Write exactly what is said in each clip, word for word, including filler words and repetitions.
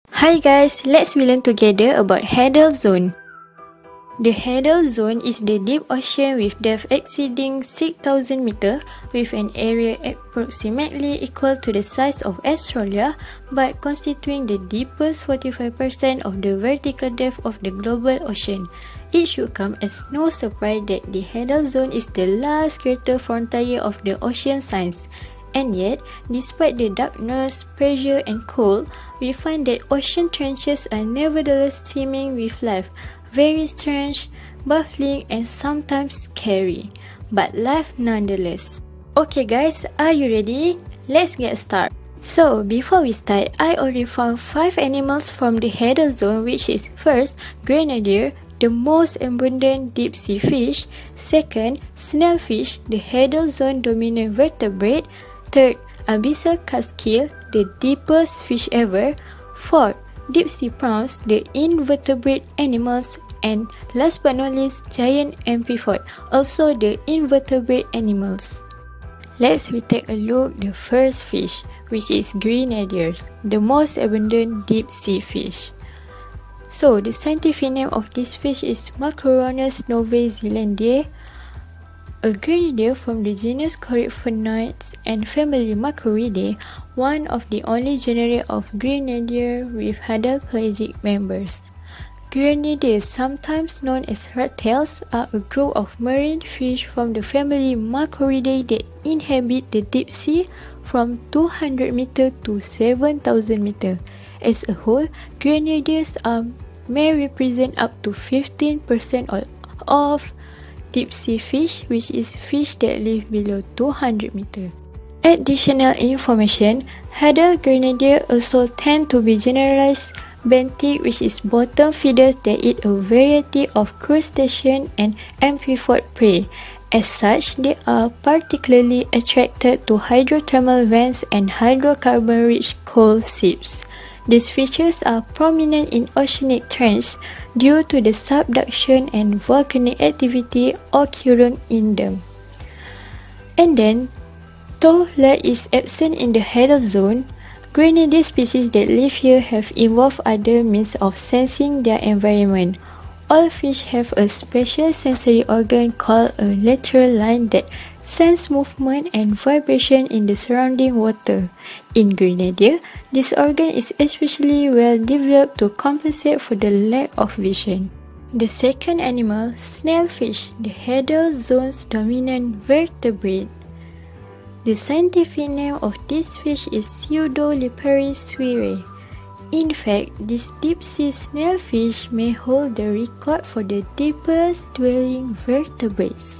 Hi guys, let's learn together about Hadal Zone. The Hadal Zone is the deep ocean with depth exceeding six thousand meters with an area approximately equal to the size of Australia but constituting the deepest forty-five percent of the vertical depth of the global ocean. It should come as no surprise that the Hadal Zone is the last greater frontier of the ocean science. And yet, despite the darkness, pressure, and cold, we find that ocean trenches are nevertheless teeming with life. Very strange, baffling, and sometimes scary, but life nonetheless. Okay guys, are you ready? Let's get started. So, before we start, I already found five animals from the Hadal Zone, which is first, grenadier, the most abundant deep sea fish. Second, snailfish, the Hadal Zone dominant vertebrate. Third, abyssal catskill, the deepest fish ever. Fourth, deep sea prawns, the invertebrate animals. And last but not least, giant amphipod, also the invertebrate animals. Let's we take a look at the first fish, which is grenadiers, the most abundant deep sea fish. So, the scientific name of this fish is Macrorhinus novaezelandiae. A grenadier from the genus Coryphaenoides and family Macroridae, one of the only genera of grenadier with hadal-pelagic members. Grenadiers, sometimes known as rattails, are a group of marine fish from the family Macroridae that inhabit the deep sea from two hundred meters to seven thousand meters. As a whole, grenadiers are, may represent up to fifteen percent of deep sea fish, which is fish that live below two hundred meters. Additional information, hadal grenadier also tend to be generalized benthic, which is bottom feeders that eat a variety of crustacean and amphipod prey. As such, they are particularly attracted to hydrothermal vents and hydrocarbon-rich coal seeps. These features are prominent in oceanic trenches due to the subduction and volcanic activity occurring in them. And then, though light is absent in the Hadal Zone, grenadier species that live here have evolved other means of sensing their environment. All fish have a special sensory organ called a lateral line that sense movement and vibration in the surrounding water. In grenadier, this organ is especially well developed to compensate for the lack of vision. The second animal, snailfish, the Hadal Zone's dominant vertebrate. The scientific name of this fish is Pseudoliparis suirae. In fact, this deep-sea snailfish may hold the record for the deepest dwelling vertebrates.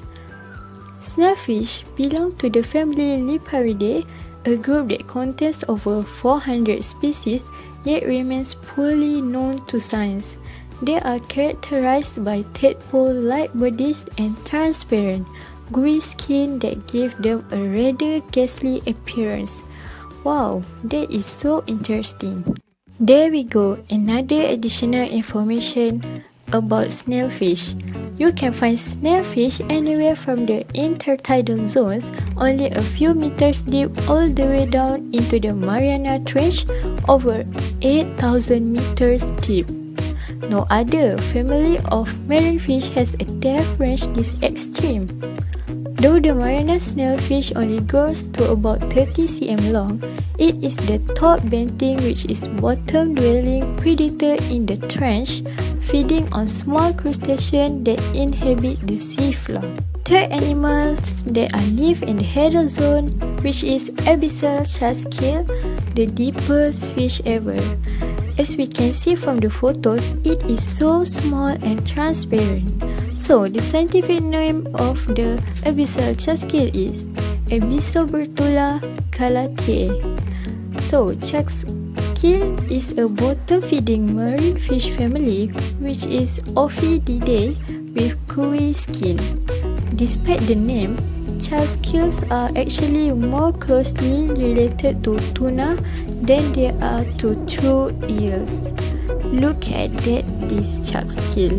Snailfish belong to the family Liparidae, a group that contains over four hundred species yet remains poorly known to science. They are characterized by tadpole-like bodies and transparent, gooey skin that give them a rather ghastly appearance. Wow, that is so interesting. There we go, another additional information about snailfish. You can find snailfish anywhere from the intertidal zones, only a few meters deep all the way down into the Mariana Trench, over eight thousand meters deep. No other family of marine fish has a depth range this extreme. Though the Mariana snailfish only grows to about thirty centimeters long, it is the top benthic, which is bottom-dwelling predator in the trench, feeding on small crustaceans that inhabit the seafloor. Third animals that are live in the Hadal Zone, which is abyssal catskill, the deepest fish ever. As we can see from the photos, it is so small and transparent. So, the scientific name of the abyssal catskill is Abyssobertula calatheae. So, catskill is a bottom-feeding marine fish family which is Ophidiidae with gooey skin. Despite the name, catskills are actually more closely related to tuna than they are to true eels. Look at that, this catskill.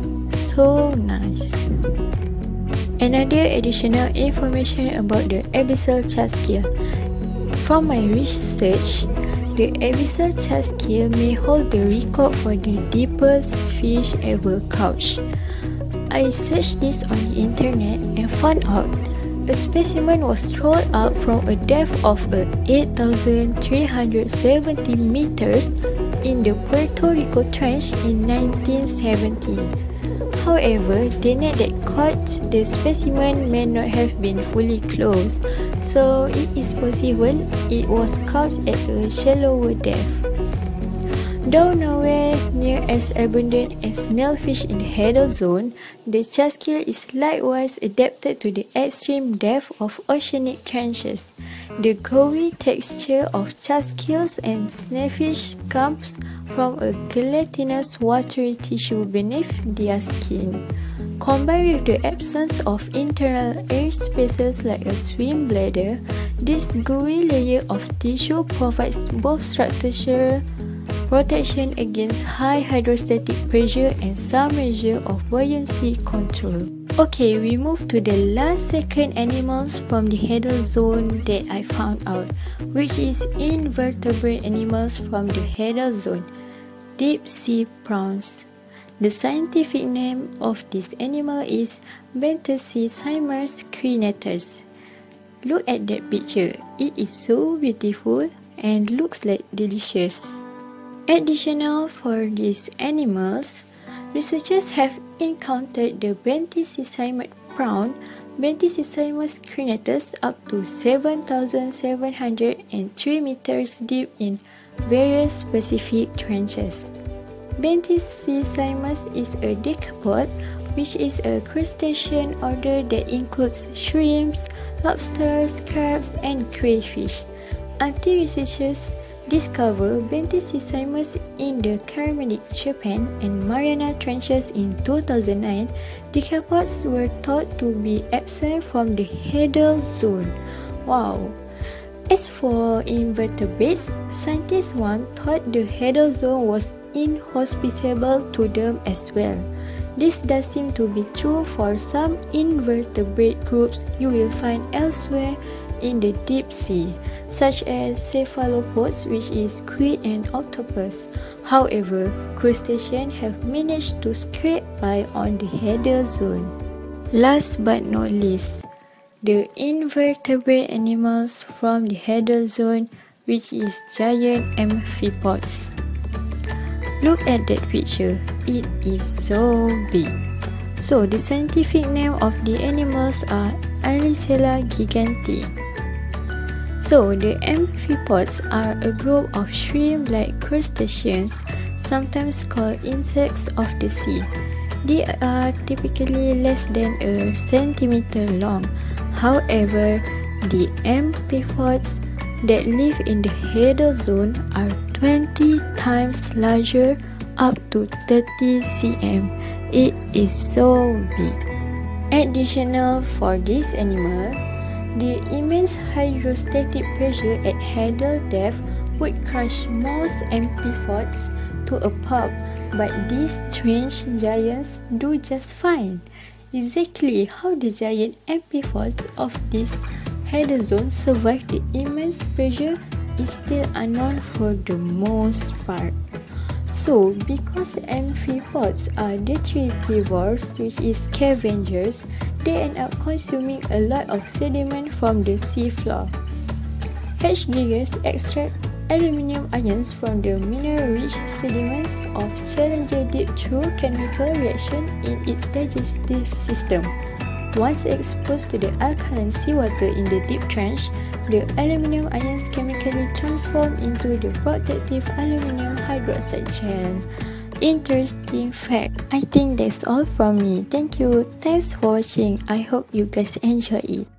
So nice. Another additional information about the abyssal catskill. From my research, The abyssal chasquille may hold the record for the deepest fish ever caught. I searched this on the internet and found out a specimen was thrown up from a depth of eight thousand three hundred seventy meters in the Puerto Rico Trench in nineteen seventy. However, the net that caught the specimen may not have been fully closed, so it is possible it was caught at a shallower depth. Though nowhere near as abundant as snailfish in the Hadal Zone, the chasquille is likewise adapted to the extreme depth of oceanic trenches. The gooey texture of chasquilles and snailfish comes from a gelatinous watery tissue beneath their skin. Combined with the absence of internal air spaces like a swim bladder, this gooey layer of tissue provides both structural protection against high hydrostatic pressure and some measure of buoyancy control. Okay, we move to the last second animals from the Hadal Zone that I found out, which is invertebrate animals from the Hadal Zone, deep sea prawns. The scientific name of this animal is Benthicymus crinatus. Look at that picture, it is so beautiful and looks like delicious. Additional for these animals, researchers have encountered the Benthicymus prawn, Benthicymus crinatus, up to seven thousand seven hundred three meters deep in various Pacific trenches. Benthicymus is a decapod, which is a crustacean order that includes shrimps, lobsters, crabs, and crayfish. Until researchers discovered Benthicymus in the Caribbean, Japan, and Mariana Trenches in two thousand nine, decapods were thought to be absent from the Hadal Zone. Wow! As for invertebrates, scientists once thought the Hadal Zone was inhospitable to them as well. This does seem to be true for some invertebrate groups you will find elsewhere in the deep sea, such as cephalopods, which is squid and octopus. However, crustaceans have managed to scrape by on the Hadal Zone. Last but not least, the invertebrate animals from the Hadal Zone, which is giant amphipods. Look at that picture, it is so big. So the scientific name of the animals are Alicella gigantea. So the amphipods are a group of shrimp-like crustaceans, sometimes called insects of the sea. They are typically less than a centimeter long. However, the amphipods that live in the Hadal Zone are twenty times larger, up to thirty centimeters. It is so big. Additional for this animal, the immense hydrostatic pressure at Hadal depth would crush most amphipods to a pulp, but these strange giants do just fine. Exactly how the giant amphipods of this Hadal Zone survive the immense pressure is still unknown for the most part. So, because amphipods are detritivores, which is scavengers, they end up consuming a lot of sediment from the seafloor. H. gigas extract aluminium ions from the mineral-rich sediments of Challenger Deep through chemical reaction in its digestive system. Once exposed to the alkaline seawater in the deep trench, the aluminium ions chemically transform into the protective aluminium hydroxide gel. Interesting fact. I think that's all from me. Thank you. Thanks for watching. I hope you guys enjoy it.